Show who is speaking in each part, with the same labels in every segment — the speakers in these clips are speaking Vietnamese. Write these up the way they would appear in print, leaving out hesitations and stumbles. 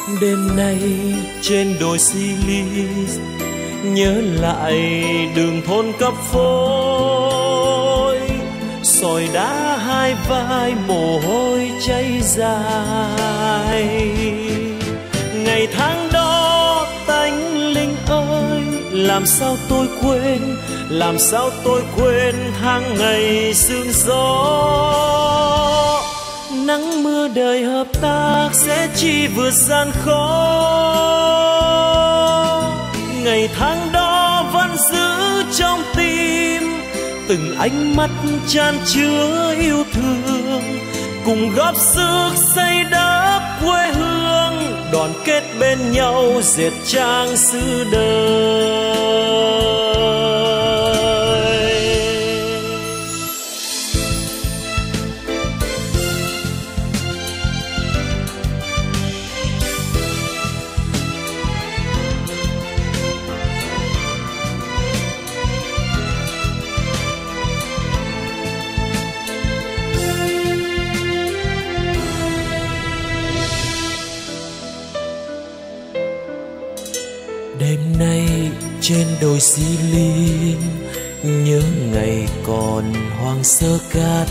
Speaker 1: Đêm nay trên đồi Silis nhớ lại đường thôn cấp phối, sỏi đá hai vai mồ hôi cháy dài. Ngày tháng đó tánh linh ơi, làm sao tôi quên, làm sao tôi quên tháng ngày sương gió. Nắng mưa đời hợp tác sẽ chi vượt gian khó. Ngày tháng đó vẫn giữ trong tim từng ánh mắt chan chứa yêu thương, cùng góp sức xây đắp quê hương, đoàn kết bên nhau dệt trang sử đời. Đêm nay trên đồi Silim nhớ ngày còn hoang sơ cát,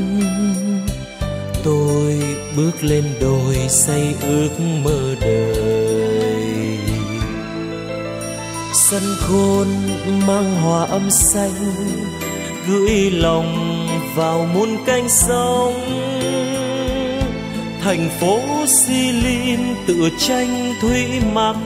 Speaker 1: tôi bước lên đồi xây ước mơ đời. Sân khôn mang hòa âm xanh gửi lòng vào muôn cánh sông. Thành phố Silim tựa tranh thủy mặc,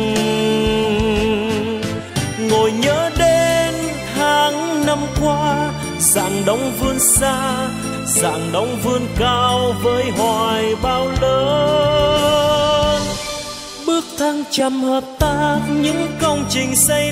Speaker 1: ngồi nhớ đến tháng năm qua, dạng đông vươn xa, dạng đông vươn cao với hoài bão lớn. Bước thăng trầm hợp tác những công trình xây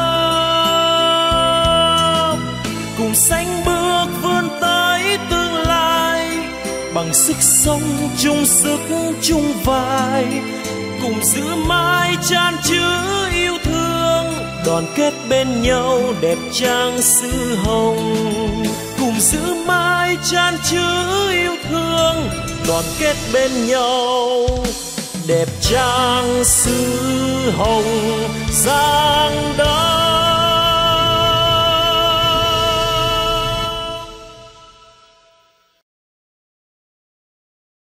Speaker 1: lắp, cùng sánh bước vươn tới tương lai, bằng sức sống chung sức chung vai, cùng giữ mãi chan chứa yêu thương, đoàn kết bên nhau đẹp trang xứ Hồng. Cùng giữ mãi chan chứa yêu thương, đoàn kết bên nhau đẹp trang xứ Hồng. Giang đó